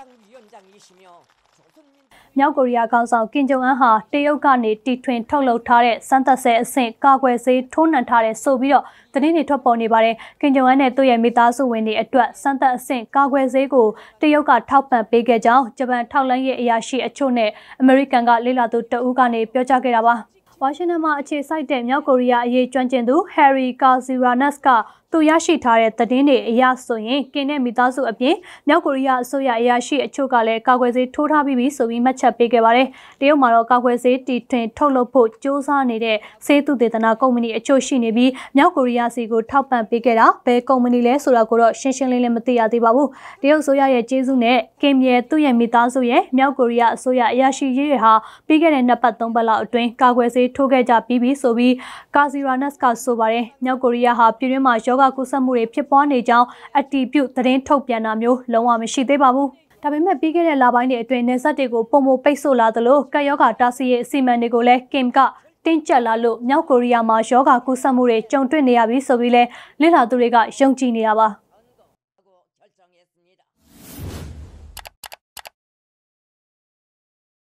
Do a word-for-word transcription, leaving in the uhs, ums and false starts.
မြောက်ကိုရီးယားခေါင်းဆောင်ကင်ဂျုံအန်ဟာတရုတ်ကနေတီထွင်ထုတ်လုပ်ထားတဲ့စမ်းသပ်ဆဲအဆင့်ကာကွယ်ဆေးထိုးနှံထားတဲ့ဆိုပြီးတော့သတင်းတွေထွက်ပေါ်နေပါတယ်။ကင်ဂျုံအန်နဲ့သူ့ရဲ့မိသားစုဝင်တွေအတွက်စမ်းသပ်အဆင့်ကာကွယ်ဆေးကိုတရုတ်ကထောက်ပံ့ပေးခဲ့ကြောင်းဂျပန်ထောက်လှမ်းရေးအရာရှိအချို့နဲ့အမေရိကန်ကလေ့လာသူတဦးကနေပြောကြားခဲ့တာပါ။ဝါရှင်တန်မှာအခြေစိုက်တဲ့မြောက်ကိုရီးယားအရေးကျွမ်းကျင်သူ Harry Kaziranus ကသူရရှိထားတဲ့သတင်းတွေအရဆိုရင်ကင်နဲ့မိသားစုအပြင်မြောက်ကိုရီးယားအစိုးရအရာရှိအချို့ကလည်းကာကွယ်ဆေးထိုးထားပြီးပြီဆိုပြီးမှတ်ချက်ပေးခဲ့ပါတယ်။တရုတ်မှာတော့ကာကွယ်ဆေးတီထွင်ထုတ်လုပ်ဖို့စ조사နေတဲ့ဆေးသုတေသနကုမ္ပဏီအချို့ရှိနေပြီးမြောက်ကိုရီးယားစီကိုထောက်ပံ့ပေးခဲ့တာဘယ်ကုမ္ပဏီလဲဆိုတာကိုတော့ရှင်းရှင်းလင်းလင်းမသိရသေးပါဘူး။တရုတ်အစိုးရရဲ့ကျေးဇူးနဲ့ကင်ရဲ့သူ့ရဲ့မိသားစုရဲ့မြောက်ကိုရီးယားအစိုးရအရာရှိကြီးတွေဟာပြီးခဲ့တဲ့နှစ်ပတ်သုံးပတ်လောက်အတွင်းကာကွယ်ဆေးထိုးခဲ့ကြပြီးပြီဆိုပြီး Kaziranus ကဆိုပါတယ်။မြောက်ကိုရီးယားဟာပြည်တွင်းမှာယောဂကုသမှုတွေဖြစ်ပွားနေကြောင်းအတည်ပြုသတင်းထုတ်ပြန်တာမျိုးလုံးဝမရှိသေးပါဘူး။ဒါပေမဲ့ပြီးခဲ့တဲ့လပိုင်းတွေအတွင်းနေဆက်တွေကိုပုံမပိတ်ဆို့လာသလိုကပ်ရောဂါတားဆီးရေးအစီအမံတွေကိုလည်းကင်ကတင်းကျပ်လာလို့မြောက်ကိုရီးယားမှာယောဂကုသမှုတွေကြုံတွေ့နေရပြီဆိုပြီးလဲလေ့လာသူတွေကယုံကြည်နေတာပါ။